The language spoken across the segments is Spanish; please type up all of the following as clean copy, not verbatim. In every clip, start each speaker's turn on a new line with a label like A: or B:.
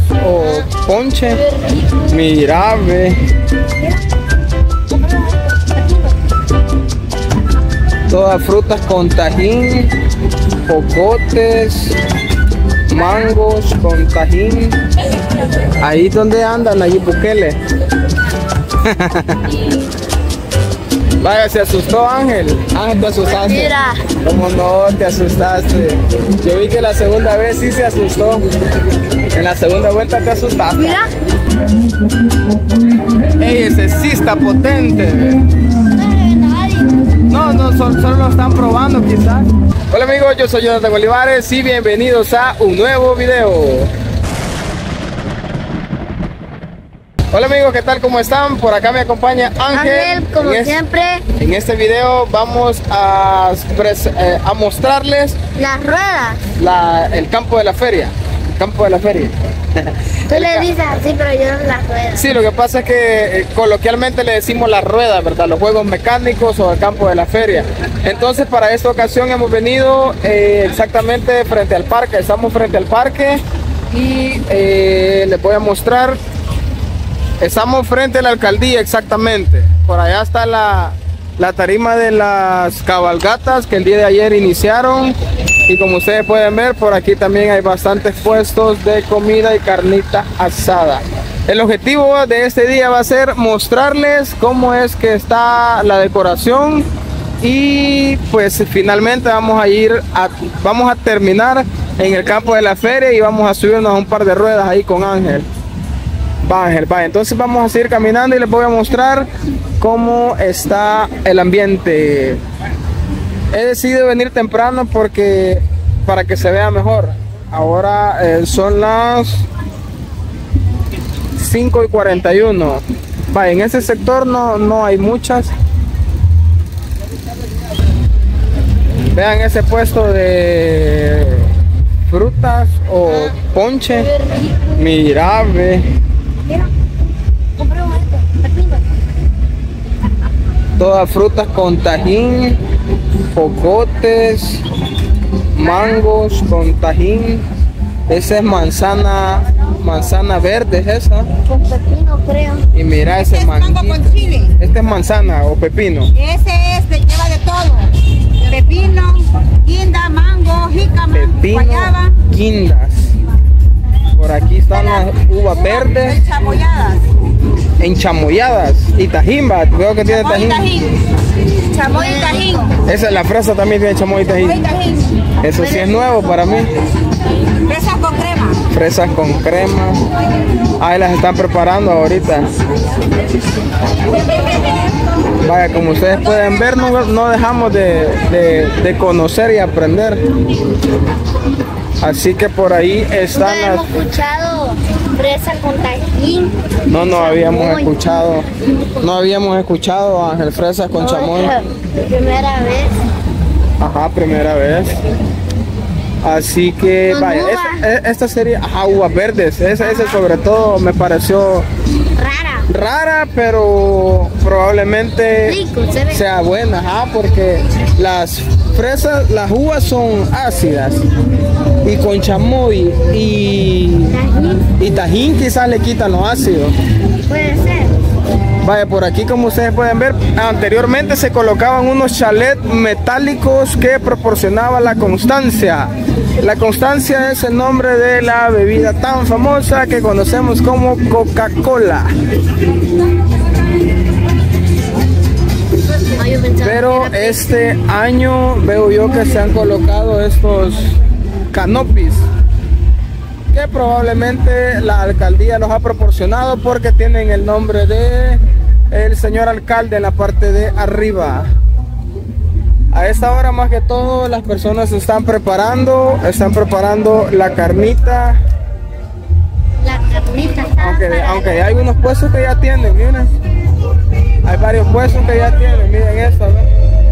A: o ponche. Mira, ve. Todas frutas con tajín, jocotes, mangos con tajín. Ahí donde andan, allí Bukele. Vaya, se asustó Ángel. Ángel, te asustaste.
B: Mira.
A: ¿Cómo no te asustaste? Yo vi que la segunda vez sí se asustó. En la segunda vuelta te asustaste.
B: Mira.
A: Ey, ese sí está potente. No, solo lo están probando quizás. Hola amigos, yo soy Jonathan Olivares y bienvenidos a un nuevo video. Hola amigos, ¿qué tal? ¿Cómo están? Por acá me acompaña Ángel.
B: Como siempre.
A: En este video vamos a mostrarles
B: Las ruedas.
A: el campo de la feria. El campo de la feria.
B: Tú le dices así, pero yo no las ruedas.
A: Sí, lo que pasa es que coloquialmente le decimos la rueda, ¿verdad? Los juegos mecánicos o el campo de la feria. Entonces, para esta ocasión hemos venido exactamente frente al parque. Estamos frente al parque y les voy a mostrar. Estamos frente a la alcaldía exactamente. Por allá está la tarima de las cabalgatas que el día de ayer iniciaron. Y como ustedes pueden ver, por aquí también hay bastantes puestos de comida y carnita asada. El objetivo de este día va a ser mostrarles cómo es que está la decoración. Y pues finalmente vamos a terminar en el campo de la feria y vamos a subirnos a un par de ruedas ahí con Ángel. Ángel, va. Entonces vamos a seguir caminando y les voy a mostrar cómo está el ambiente. He decidido venir temprano para que se vea mejor. Ahora son las 5:41. Va, en ese sector no hay muchas. Vean ese puesto de frutas o ponche. Mira, ve.
B: Mira, compré un pepino.
A: Todas frutas con tajín, jocotes, mangos con tajín. Esa es manzana verde, es esa.
B: Con pepino, creo.
A: Y mira ese
C: mango con chile.
A: Este es manzana o pepino.
C: Lleva de todo. Pepino, guinda, mango, jícama, guayaba.
A: Guindas. Por aquí están las uvas verdes. Enchamoyadas. Y tajín, veo que tiene tajín.
C: Chamoy y tajín.
A: Esa es la fresa, también tiene chamoy y tajín. Eso sí es nuevo para mí.
C: Fresas con crema.
A: Fresas con crema. Ahí las están preparando ahorita. Vaya, como ustedes pueden ver, no dejamos de conocer y aprender. Así que por ahí están
B: las... ¿Hemos escuchado fresa con tajín?
A: No habíamos escuchado Ángel, fresas con chamoy.
B: Primera vez.
A: Ajá, primera vez. Así que vaya, esta sería uvas verdes. Esa sobre todo me pareció rara, pero probablemente sea buena, porque las fresas, las uvas son ácidas y con chamoy y tajín quizás le quitan lo ácido.
B: Puede ser.
A: Vaya, por aquí como ustedes pueden ver, anteriormente se colocaban unos chalets metálicos que proporcionaban la Constancia. La Constancia es el nombre de la bebida tan famosa que conocemos como Coca-Cola. Pero este año veo yo que se han colocado estos canopis que probablemente la alcaldía los ha proporcionado porque tienen el nombre de el señor alcalde en la parte de arriba. A esta hora más que todo las personas están preparando la carnita. Aunque hay unos puestos que ya tienen, miren. Hay varios puestos que ya tienen, miren esta, ¿no?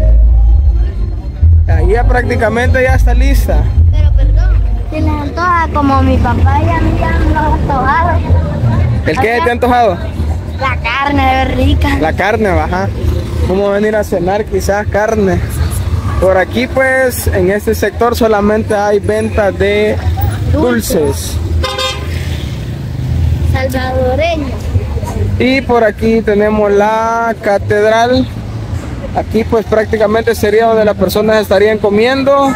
A: Ahí ya prácticamente ya está lista.
B: Pero perdón, si les antoja como mi papá y a mí ya nos ha antojado.
A: ¿El qué te ha antojado?
B: La carne es rica.
A: La carne, baja. Vamos a venir a cenar quizás carne. Por aquí pues en este sector solamente hay venta de dulces.
B: salvadoreño.
A: Y por aquí tenemos la catedral. Aquí pues prácticamente sería donde las personas estarían comiendo.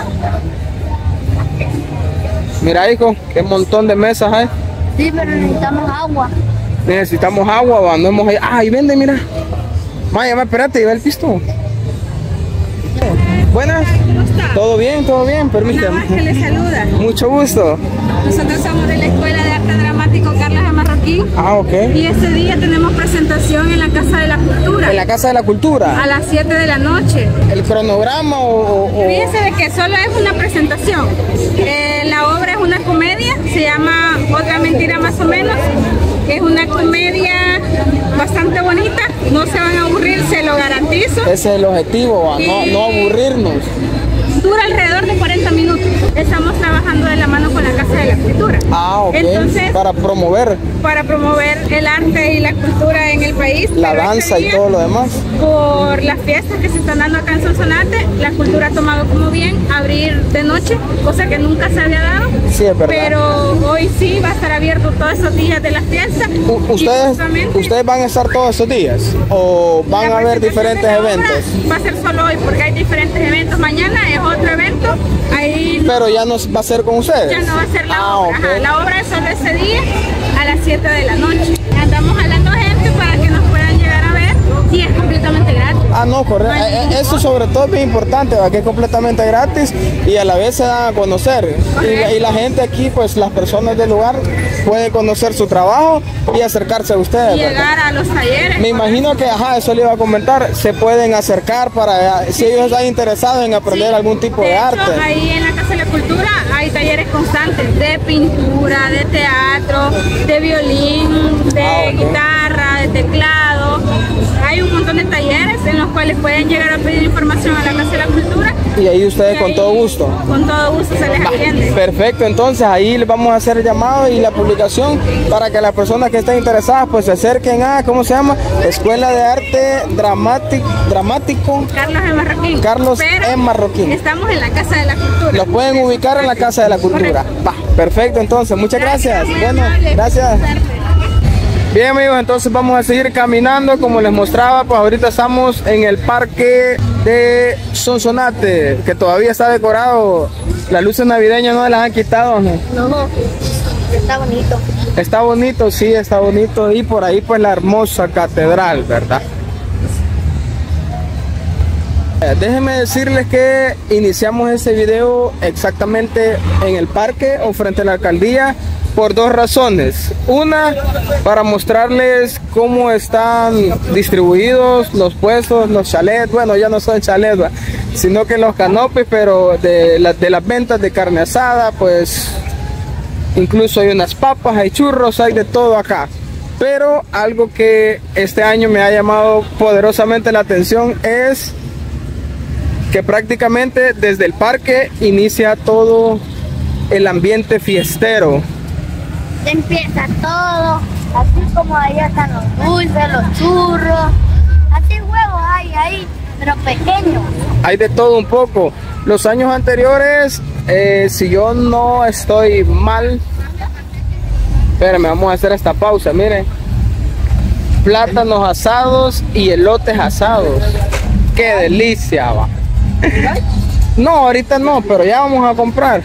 A: Mira, hijo, qué montón de mesas hay.
B: Sí, pero necesitamos agua.
A: Necesitamos agua, ¿va? No hemos... Ah, ahí vende, mira. Maya, espérate, lleva el pisto. Buenas.
C: ¿Cómo está?
A: Todo bien, permítame.
C: Que le saluda.
A: Mucho gusto.
C: Nosotros somos de la Escuela de Arte Dramático Carlos de Marroquín.
A: Ah, ok.
C: Y este día tenemos presentación en la Casa de la Cultura.
A: En la Casa de la Cultura.
C: A las 7 de la noche.
A: ¿El cronograma o...?
C: Fíjense de que solo es una presentación. La obra es una comedia, se llama Otra Mentira Más o Menos. Es una comedia bastante bonita, no se van a aburrir, se lo garantizo.
A: Ese es el objetivo, ¿va? No aburrirnos.
C: Dura alrededor de 40 minutos. Estamos trabajando de la mano con la Casa de la Cultura.
A: Ah, ok.
C: Entonces,
A: para promover
C: el arte y la cultura en el país.
A: la danza y todo lo demás.
C: Por las fiestas que se están dando acá en Sonsonate, la cultura ha tomado como bien abrir de noche, cosa que nunca se había dado.
A: Sí, es verdad.
C: Pero hoy sí va a estar abierto todos esos días de las fiestas.
A: ¿Ustedes van a estar todos esos días? ¿O van a haber diferentes eventos?
C: Va a ser solo hoy porque hay diferentes eventos. Mañana es otro evento. Ahí
A: Pero ya no va a ser con ustedes.
C: ya no va a ser la obra.
A: Ok.
C: Ajá, la obra es solo ese día a las 7 de la noche. Andamos jalando gente para que nos puedan llegar a ver y es completamente gratis.
A: Ah, no, correcto. Eso sobre todo es bien importante, ¿va? Que es completamente gratis y a la vez se dan a conocer. Y la gente aquí, pues las personas del lugar pueden conocer su trabajo y acercarse a ustedes.
C: Y llegar a los talleres.
A: Me imagino que, eso le iba a comentar, se pueden acercar para, si ellos están interesados en aprender algún tipo de
C: hecho,
A: arte.
C: Ahí en la Casa de la Cultura hay talleres constantes de pintura, de teatro, de violín, de guitarra, de teclado. Hay un montón de talleres en los cuales pueden llegar a pedir información a la Casa de la Cultura.
A: Y ahí ustedes con todo gusto.
C: Con todo gusto se les atiende.
A: Perfecto, entonces ahí les vamos a hacer el llamado y la publicación para que las personas que estén interesadas pues se acerquen a, ¿cómo se llama? Escuela de Arte Dramático
C: Carlos de Marroquín.
A: Carlos
C: Pero
A: en Marroquín.
C: estamos en la Casa de la Cultura.
A: Los pueden ubicar en la Casa de la Cultura. Va, perfecto, entonces, muchas gracias.
C: muy
A: Bueno,
C: amable.
A: gracias. Bien, amigos, entonces vamos a seguir caminando como les mostraba. Pues ahorita estamos en el parque de Sonsonate, que todavía está decorado. Las luces navideñas no las han quitado, ¿no?
B: No, está bonito.
A: Está bonito, sí, está bonito. Y por ahí pues la hermosa catedral, ¿verdad? Déjenme decirles que iniciamos este video exactamente en el parque o frente a la alcaldía por dos razones. Una, para mostrarles cómo están distribuidos los puestos, los chalets. Bueno, ya no son chalets, sino que los canopis, pero de las ventas de carne asada, pues incluso hay unas papas, hay churros, hay de todo acá. Pero algo que este año me ha llamado poderosamente la atención es que prácticamente desde el parque inicia todo el ambiente fiestero.
B: Empieza todo, así como allá están los dulces, los churros, así huevos hay ahí, pero pequeños.
A: Hay de todo un poco. Los años anteriores, si yo no estoy mal, espérenme, vamos a hacer esta pausa, miren. Plátanos asados y elotes asados. ¡Qué delicia, va! No, ahorita no, pero ya vamos a comprar.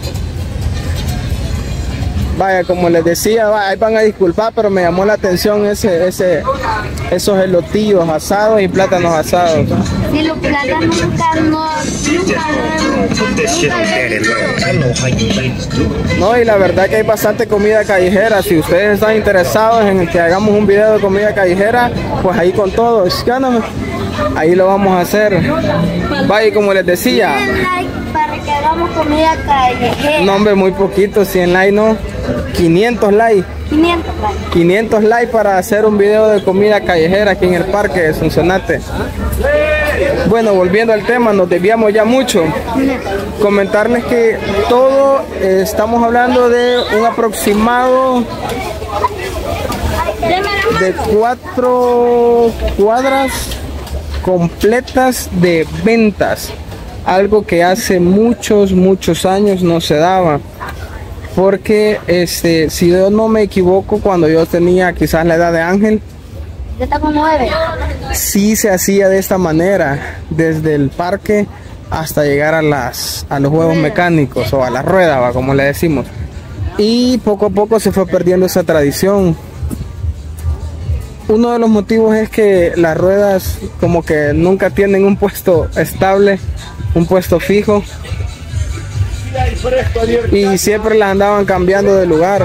A: Vaya, como les decía, ahí van a disculpar, pero me llamó la atención esos elotillos asados y plátanos asados.
B: Y los plátanos
A: No, y la verdad que hay bastante comida callejera. Si ustedes están interesados en que hagamos un video de comida callejera, pues ahí con todo, ahí lo vamos a hacer. Vaya, como les decía,
B: para que hagamos comida callejera.
A: no, hombre, muy poquito, 100 likes no, 500 likes.
B: 500 likes.
A: 500 likes para hacer un video de comida callejera aquí en el parque de Sonsonate. Bueno, volviendo al tema, nos desviamos ya mucho. Comentarles que todo, estamos hablando de un aproximado de 4 cuadras completas de ventas, algo que hace muchos años no se daba. porque si yo no me equivoco, cuando yo tenía quizás la edad de Ángel,
B: Yo tengo 9.
A: sí se hacía de esta manera, desde el parque hasta llegar a los juegos mecánicos o a la rueda, ¿va? Como le decimos. Y poco a poco se fue perdiendo esa tradición. Uno de los motivos es que las ruedas como que nunca tienen un puesto estable, un puesto fijo, y siempre las andaban cambiando de lugar.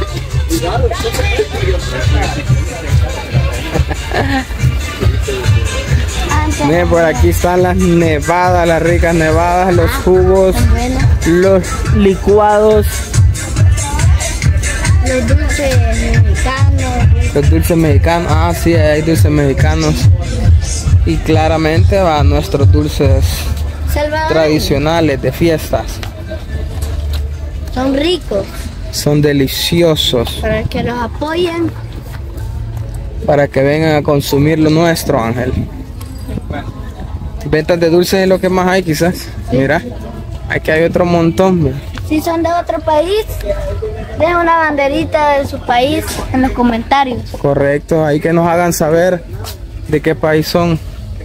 A: Miren, por aquí están las nevadas, las ricas nevadas, los jugos, los licuados,
B: Los dulces mexicanos.
A: los dulces mexicanos. Ah, sí, hay dulces mexicanos. Y claramente va nuestros dulces tradicionales de fiestas.
B: Son ricos.
A: Son deliciosos,
B: Para que los apoyen.
A: para que vengan a consumir lo nuestro, Ángel. Ventas de dulces es lo que más hay, quizás. Mira, aquí hay otro montón. Mira.
B: Si son de otro país, dejen una banderita de su país en los comentarios.
A: Correcto, ahí que nos hagan saber de qué país son.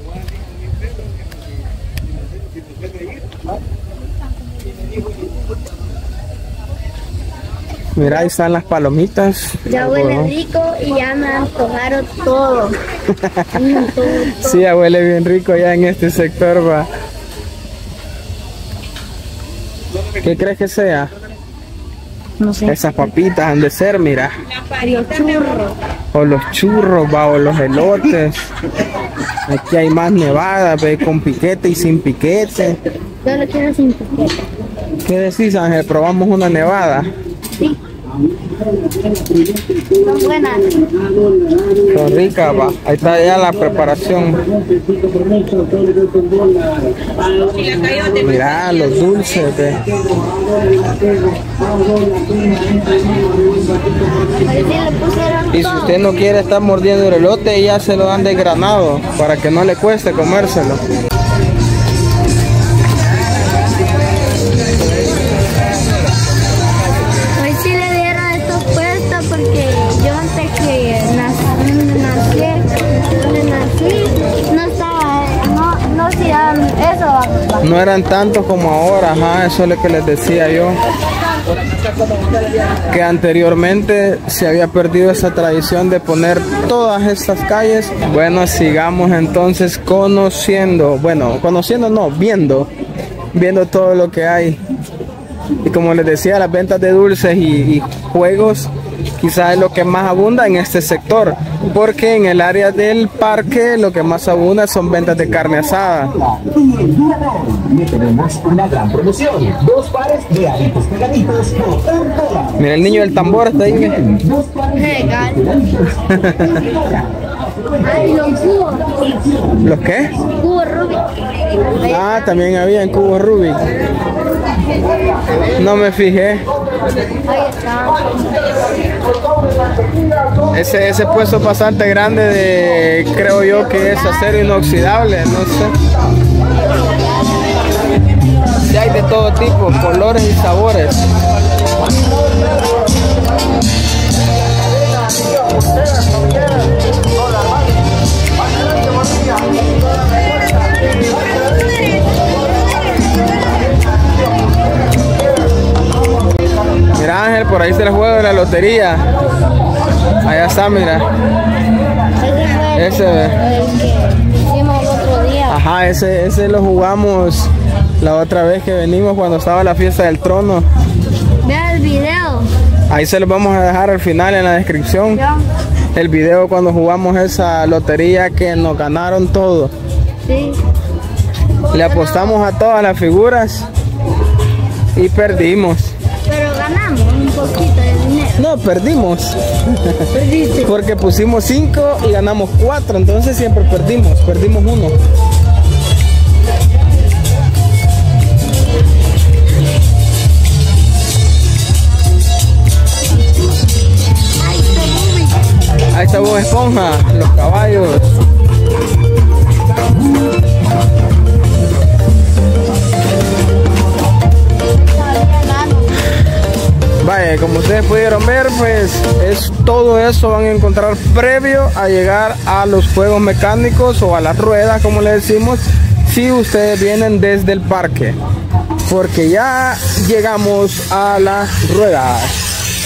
A: Mira, ahí están las palomitas.
B: Ya huele rico y ya me antojaron todo.
A: Sí, ya huele bien rico ya en este sector, va. ¿Qué crees que sea?
B: No sé.
A: Esas papitas han de ser, mira.
B: Los churros.
A: O los churros, va, o los elotes. Aquí hay más nevadas, ve, con piquete y sin piquete.
B: Yo lo quiero sin piquete.
A: ¿Qué decís, Ángel? ¿Probamos una nevada?
B: Sí. Son buenas.
A: Son ricas, va. Ahí está ya la preparación. Mira, los dulces, ve.
B: Ahí sí le pusieron
A: Y si
B: todo.
A: usted no quiere estar mordiendo el elote, ya se lo dan desgranado para que no le cueste comérselo.
B: Hoy sí le dieron estos puestos porque yo antes que nací, no estaba, no hacían eso.
A: No eran tantos como ahora, ajá, eso es lo que les decía yo. Que anteriormente se había perdido esa tradición de poner todas estas calles. Bueno, sigamos entonces conociendo, bueno, conociendo no, viendo todo lo que hay. Y como les decía, las ventas de dulces y juegos quizás es lo que más abunda en este sector, porque en el área del parque lo que más abunda son ventas de carne asada.
D: Tenemos una gran promoción, 2 pares de aritos pegaditos por $1.
A: Mira, el niño del tambor está ahí.
B: Legal. Ay, los cubos.
A: ¿Los qué?
B: Cubos Rubik.
A: Ah, también había en cubos Rubik. No me fijé.
B: Ahí está.
A: Ese puesto bastante grande de, creo yo que es acero inoxidable, no sé. Sí, hay de todo tipo, colores y sabores. Mira, Ángel, por ahí está el juego de la lotería. Allá está, mira.
B: Ese fue el que hicimos el otro día.
A: Ajá, ese lo jugamos la otra vez que venimos cuando estaba la fiesta del trono.
B: Vea el video.
A: Ahí se los vamos a dejar al final en la descripción.
B: Ya.
A: El video cuando jugamos esa lotería que nos ganaron todo.
B: Sí.
A: Le apostamos a todas las figuras y perdimos.
B: Pero ganamos un poquito de dinero.
A: No, perdimos.
B: Perdiste.
A: Porque pusimos 5 y ganamos 4, entonces siempre perdimos 1. Ahí está Bob Esponja, los caballos. Vaya, como ustedes pudieron ver, pues es todo eso van a encontrar previo a llegar a los juegos mecánicos o a las ruedas, como le decimos, si ustedes vienen desde el parque, porque ya llegamos a las ruedas.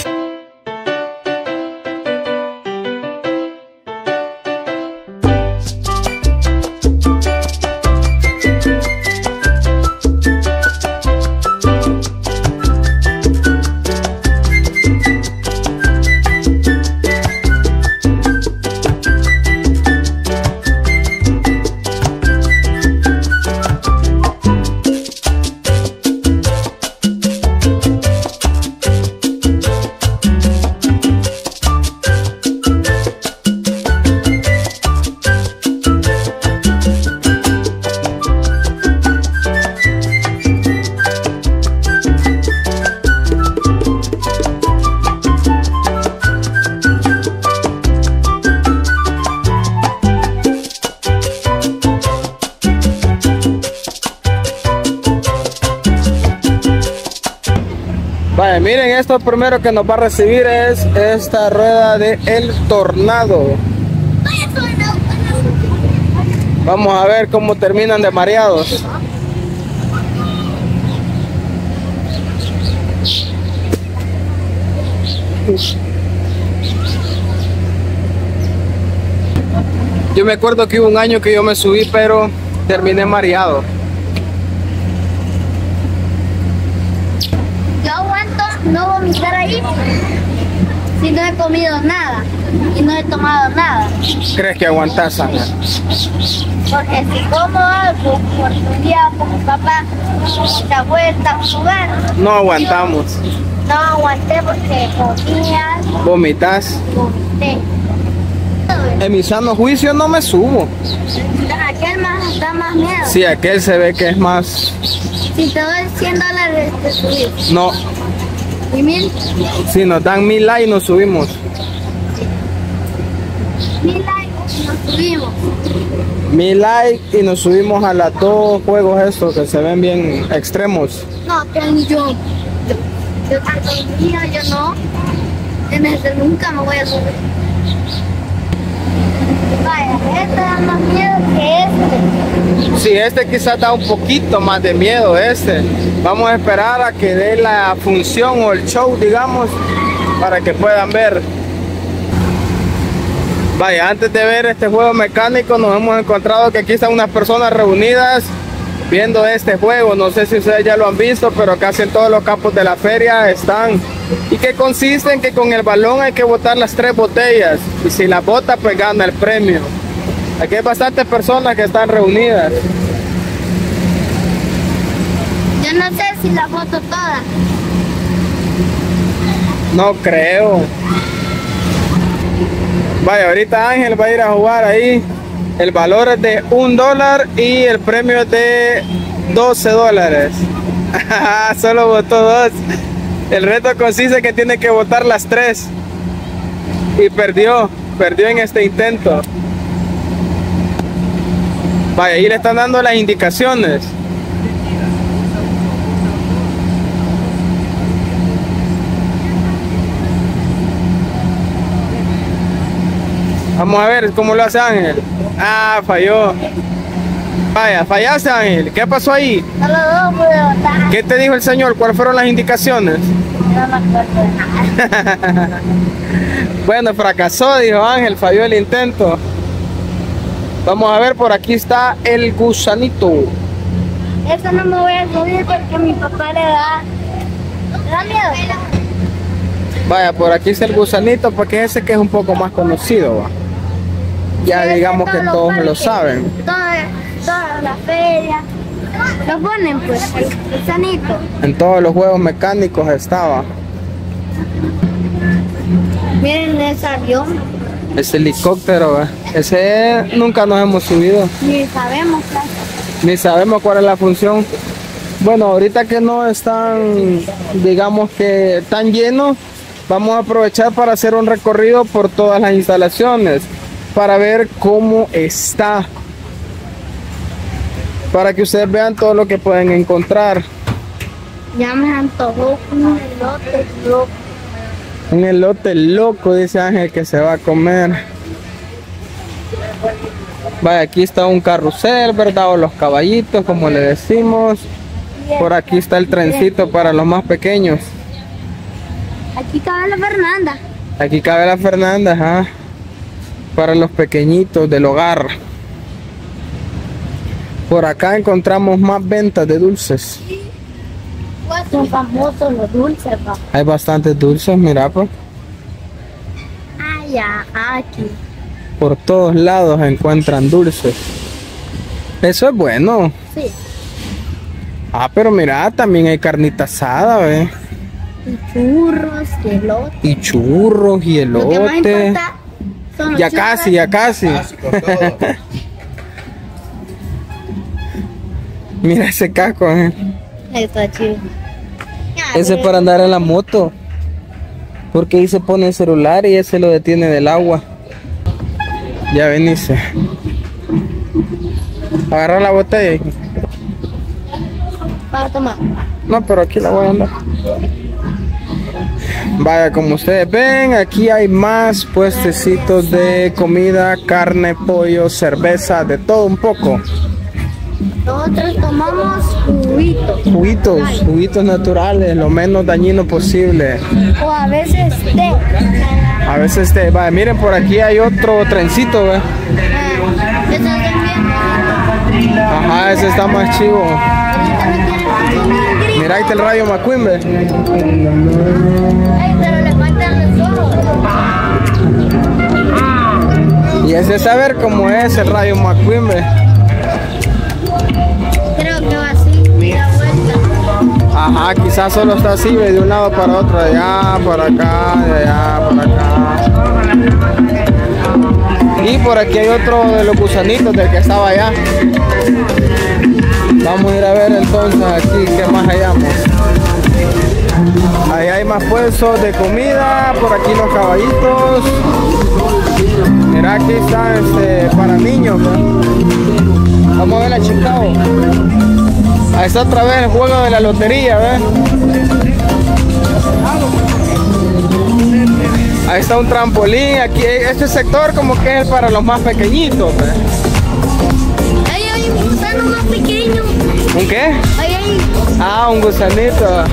A: Vaya, miren, esto primero que nos va a recibir es esta rueda de el Tornado. Vamos a ver cómo terminan de mareados. Yo me acuerdo que hubo un año que yo me subí, pero terminé mareado.
B: Yo aguanto no vomitar ahí si no he comido nada y no he tomado nada.
A: ¿Crees que aguantas, Ángel?
B: Porque si como algo por un día con mi papá, esta vuelta a un lugar,
A: No aguantamos.
B: no aguanté porque comía,
A: Vomitas.
B: vomité.
A: En mi sano juicio no me subo.
B: Aquel más da más miedo.
A: Sí, aquel se ve que es más...
B: Si te doy $100 te subís.
A: No,
B: ¿Y 1000?
A: si nos dan 1000 likes nos subimos.
B: 1000 likes y nos subimos.
A: 1000 likes y nos subimos a los dos juegos estos que se ven bien extremos.
B: No, que yo no. En este nunca me voy a subir. Vaya, este da más miedo que este.
A: Sí, este quizás da un poquito más de miedo este. Vamos a esperar a que dé la función o el show, digamos, para que puedan ver. Vaya, antes de ver este juego mecánico nos hemos encontrado que aquí están unas personas reunidas viendo este juego. No sé si ustedes ya lo han visto, pero casi en todos los campos de la feria están. Y que consiste en que con el balón hay que botar las 3 botellas. Y si la bota, pues gana el premio. Aquí hay bastantes personas que están reunidas.
B: Yo no sé si la foto toda.
A: No creo. Vaya, ahorita Ángel va a ir a jugar ahí. El valor es de $1 y el premio es de $12. Solo votó 2. El reto consiste en que tiene que votar las 3. Y perdió en este intento. Vaya, ahí le están dando las indicaciones. Vamos a ver cómo lo hace Ángel. Ah, falló. Vaya, fallaste, Ángel. ¿Qué pasó ahí?
B: Solo 2 pude votar.
A: ¿Qué te dijo el señor? ¿Cuáles fueron las indicaciones?
B: No me acuerdo de nada.
A: Bueno, fracasó, dijo Ángel, falló el intento. Vamos a ver, por aquí está el gusanito.
B: Eso no me voy a subir porque a mi papá le da miedo.
A: Vaya, por aquí está el gusanito, porque ese que es un poco más conocido, ¿va? Ya
B: Sí,
A: digamos
B: ese
A: que
B: todos
A: todos
B: los
A: lo
B: parques,
A: saben.
B: Todas las ferias. Lo ponen pues, el sanito.
A: En todos los juegos mecánicos estaba.
B: Miren ese avión.
A: Ese helicóptero, ¿va? Ese nunca nos hemos subido.
B: Ni sabemos
A: Ni sabemos cuál es la función. Bueno, ahorita que no están, digamos que tan llenos, vamos a aprovechar para hacer un recorrido por todas las instalaciones, para ver cómo está, para que ustedes vean todo lo que pueden encontrar.
B: Ya me antojó un elote loco.
A: Un elote loco, dice Ángel, que se va a comer. Vaya, aquí está un carrusel, ¿verdad? O los caballitos, como le decimos. Por aquí está el trencito para los más pequeños.
B: Aquí cabe la Fernanda.
A: Aquí cabe la Fernanda, ajá. Para los pequeñitos del hogar. Por acá encontramos más ventas de dulces.
B: Son famosos los dulces, papá.
A: Hay bastantes dulces, mira, pues.
B: Ah, ya, aquí.
A: Por todos lados encuentran dulces. Eso es bueno.
B: Sí.
A: Ah, pero mira, también hay carnita asada, ¿ves?
B: Y churros, y elote.
A: Y churros, y
B: Lo que más
A: elote.
B: importa son los
A: Ya
B: churros.
A: casi, ya casi. Mira ese casco,
B: Está chido.
A: Ese es para andar en la moto. Porque ahí se pone el celular y ese lo detiene del agua. Ya veniste. Agarra la botella.
B: Para tomar.
A: No, pero aquí la voy a andar. Vaya, como ustedes ven, aquí hay más puestecitos de comida, carne, pollo, cerveza, de todo un poco.
B: Nosotros tomamos juguitos.
A: Juguitos naturales, lo menos dañino posible.
B: o a veces té.
A: A veces vaya, miren, por aquí hay otro trencito, ¿ve?
B: Eso es bien.
A: Ajá, ese está más chivo. Mira, ahí está el Rayo McQueen, ¿ve?
B: Ay, pero le faltan los ojos.
A: Y ese saber cómo es el Rayo McQueen, ¿ve?
B: Creo que va así, da vuelta.
A: Ajá, quizás solo está así, ¿ve? De un lado para otro, de allá, para acá, de allá, para acá. Y por aquí hay otro de los gusanitos del que estaba allá. Vamos a ir a ver entonces aquí qué más hallamos. Ahí hay más puestos de comida, por aquí los caballitos. Mira, aquí está para niños, ¿no? Vamos a ver la Chicago. Ahí está otra vez el juego de la lotería, ¿ves? Ahí está un trampolín. Aquí este sector como que es para los más pequeñitos, ¿ves?
B: Ahí hay un gusano más pequeño.
A: ¿Un qué?
B: Ahí hay.
A: Ah, un gusanito.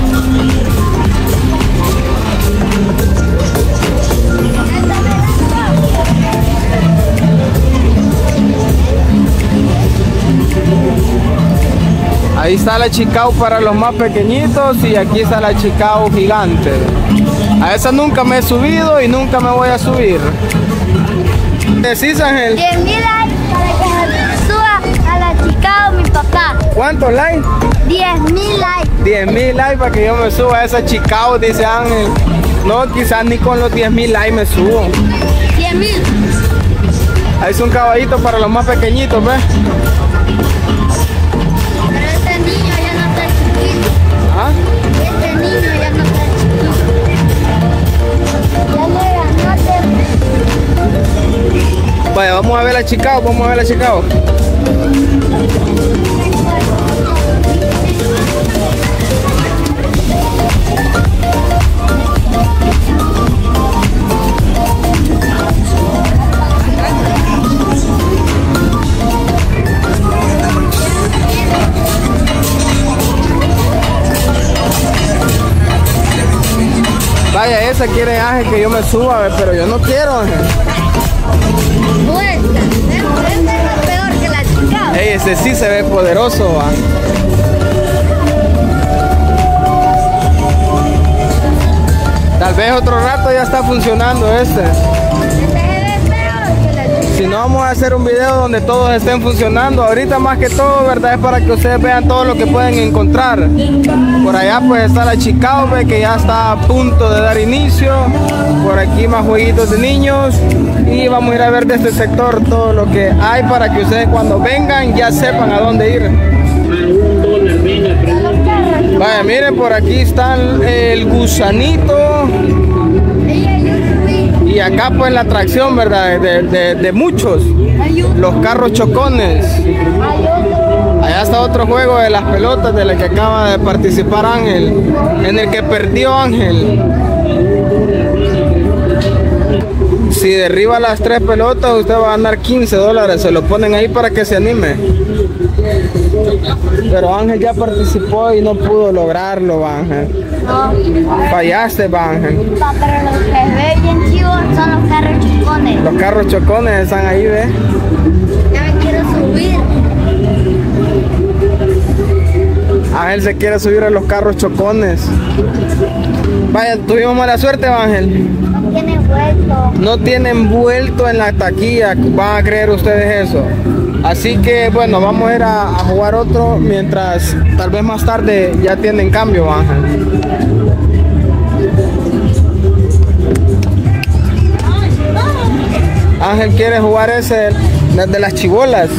A: Ahí está la Chicago para los más pequeñitos y aquí está la Chicago gigante. A esa nunca me he subido y nunca me voy a subir. ¿Decís, Ángel?
B: 10,000 likes para que se suba a la Chicago mi papá.
A: ¿Cuántos likes?
B: 10,000 likes.
A: 10,000 likes para que yo me suba a esa Chicago, dice Ángel. No, quizás ni con los 10,000 likes me subo.
B: 10,000.
A: Ahí es un caballito para los más pequeñitos, ¿ves?
B: Pero este niño ya no está chiquito.
A: ¿Ah?
B: Este niño ya no está chiquito. Ya no era, no te...
A: Vaya, vamos a ver la Chicago, vamos a ver la Chicago. Vaya, esa quiere Ángel que yo me suba, pero yo no quiero, Ángel.
B: Vuelta. Este es peor que la Chicago.
A: Ey, ese sí se ve poderoso, ¿va? Tal vez otro rato ya está funcionando este.
B: Este se ve peor que la Chicago.
A: Si no, vamos a hacer un video donde todos estén funcionando. Ahorita más que todo, ¿verdad? Es para que ustedes vean todo lo que pueden encontrar. Por allá pues está la Chicago, ¿ve? Que ya está a punto de dar inicio. Por aquí más jueguitos de niños. Y vamos a ir a ver de este sector todo lo que hay para que ustedes cuando vengan ya sepan a dónde ir. Vaya, miren, por aquí está el gusanito. Y acá pues la atracción, ¿verdad? De muchos. Los carros chocones. Allá está otro juego de las pelotas de la que acaba de participar Ángel. En el que perdió Ángel. derriba las 3 pelotas, usted va a ganar $15. Se lo ponen ahí para que se anime. Pero Ángel ya participó y no pudo lograrlo, Ángel.
B: No.
A: Fallaste, Ángel.
B: Pa, pero lo que ve bien chivo son los carros chocones.
A: Los carros chocones están ahí, ¿ves?
B: Ya me quiero subir.
A: Ángel se quiere subir a los carros chocones. Vaya, tuvimos mala suerte, Ángel.
B: No tiene vuelto.
A: No tienen vuelto en la taquilla. ¿Van a creer ustedes eso? Así que bueno, vamos a ir a jugar otro mientras tal vez más tarde ya tienen cambio, Ángel. Ángel quiere jugar ese de las chibolas.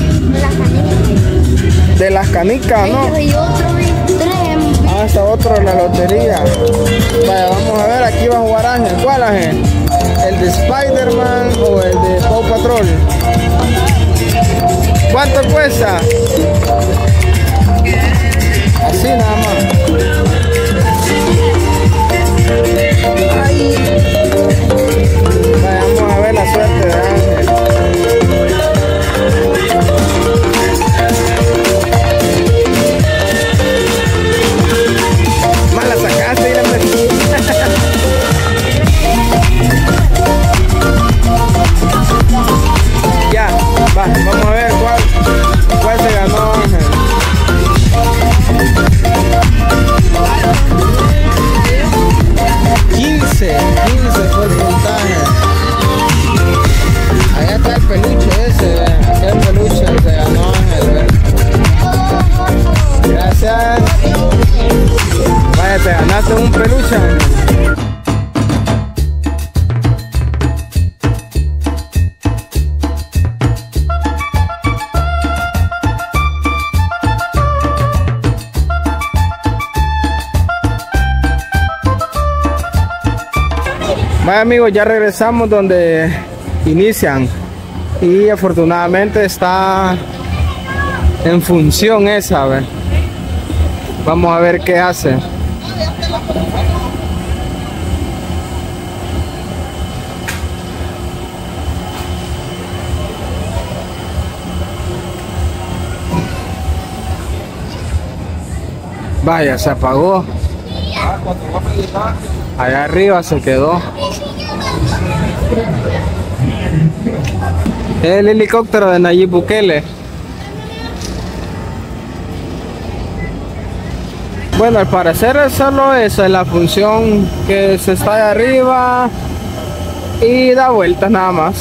A: De las canicas, ¿no?
B: Y otro extremo.
A: Ah, está otro de la lotería. Vaya, vamos a ver, aquí va a jugar Ángel. ¿Cuál, Ángel? ¿El de Spider-Man o el de Paw Patrol? ¿Cuánto cuesta? Así nada más. Vaya, vamos a ver la suerte de Ángel. Más la sacaste y la metí. Ya, va, vamos a ver cuál se ganó Ángel. 15 fue el puntaje. Allá está el peluche ese, vean. El peluche se ganó Ángel, vean. Gracias. Vaya, te ganaste un peluche, Ángel. Vaya amigos, ya regresamos donde inician y afortunadamente está en función esa, ¿ver? Vamos a ver qué hace. Vaya, se apagó. Allá arriba se quedó. El helicóptero de Nayib Bukele. Bueno, al parecer es solo eso, es la función que se está de arriba y da vueltas nada más.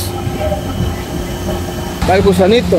A: Va el gusanito.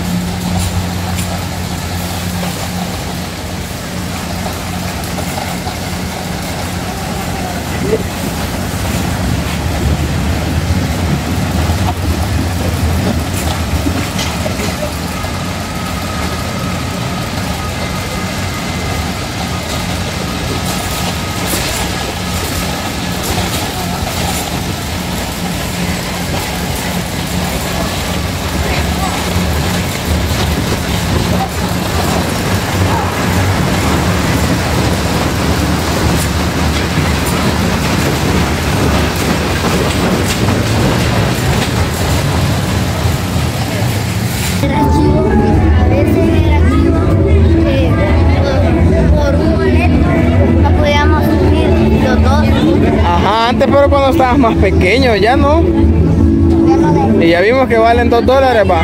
B: A veces era chivo que por un boleto no podíamos subir los dos.
A: Ajá, antes, pero cuando estabas más pequeño, ya no. Y ya vimos que valen $2, va.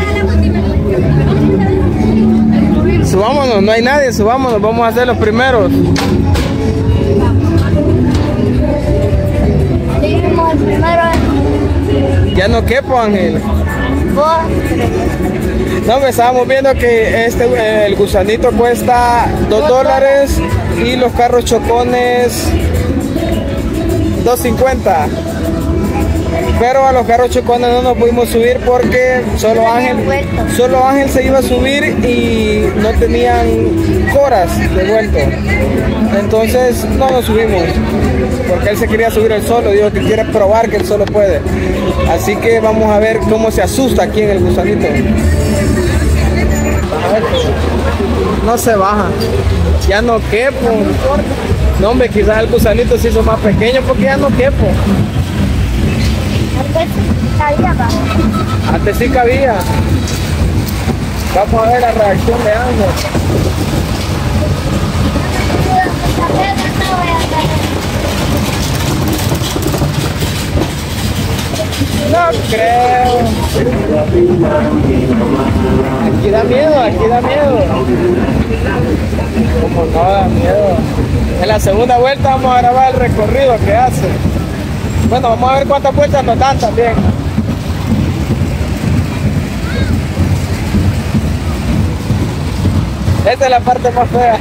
A: Subámonos, no hay nadie, subámonos, vamos a ser los primeros.
B: Seguimos el primero.
A: Ya no quepo, Ángel.
B: Vos.
A: No, me estábamos viendo que el gusanito cuesta $2 y los carros chocones $2.50. Pero a los carros chocones no nos pudimos subir porque solo Ángel se iba a subir y no tenían coras de vuelto. Entonces no nos subimos porque él se quería subir él solo, dijo que quiere probar que él solo puede. Así que vamos a ver cómo se asusta aquí en el gusanito. No se baja, ya no quepo. No, hombre, quizás el gusanito se hizo más pequeño porque ya no quepo.
B: Antes cabía más.
A: Antes sí cabía. Vamos a ver la reacción de Ángel. No creo. Aquí da miedo, aquí da miedo. Como no da miedo. En la segunda vuelta vamos a grabar el recorrido que hace. Bueno, vamos a ver cuántas vueltas nos dan también. Esta es la parte más fea.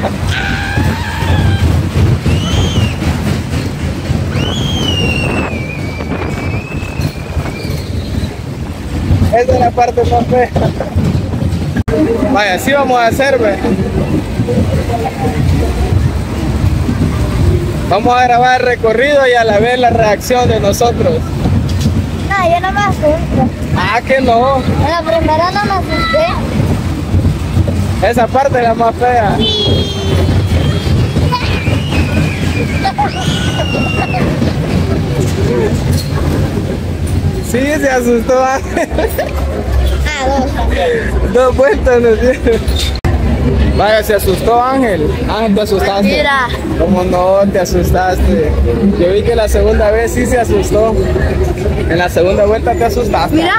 A: Esta es la parte más fea. Vaya, así vamos a hacer, ve. Vamos a grabar el recorrido y a la vez la reacción de nosotros.
B: No, yo no me asusto.
A: Ah, que no.
B: En la primera no me asusté.
A: Esa parte es la más fea. Sí, se asustó. Dos vueltas nos dieron. Vaya, se asustó Ángel. Ángel, te asustaste.
B: Mira.
A: ¿Cómo no te asustaste? Yo vi que la segunda vez sí se asustó. En la segunda vuelta te asustaste.
B: Mira.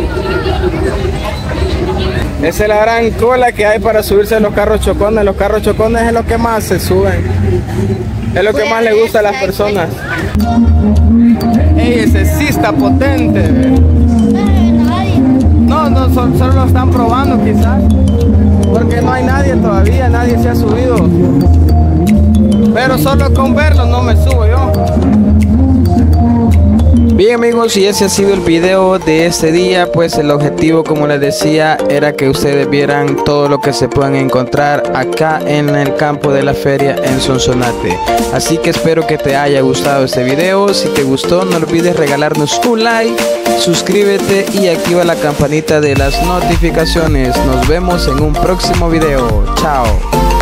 A: Esa es la gran cola que hay para subirse a los carros chocones. Los carros chocones es lo que más se suben. Es lo que más le gusta a las personas. Ey, ese sí está potente. No, solo lo están probando quizás. Porque no hay nadie todavía, nadie se ha subido. Pero solo con verlo no me subo yo. Bien amigos, y ese ha sido el video de este día. Pues el objetivo, como les decía, era que ustedes vieran todo lo que se pueden encontrar acá en el campo de la feria en Sonsonate. Así que espero que te haya gustado este video. Si te gustó, no olvides regalarnos un like, suscríbete y activa la campanita de las notificaciones. Nos vemos en un próximo video. Chao.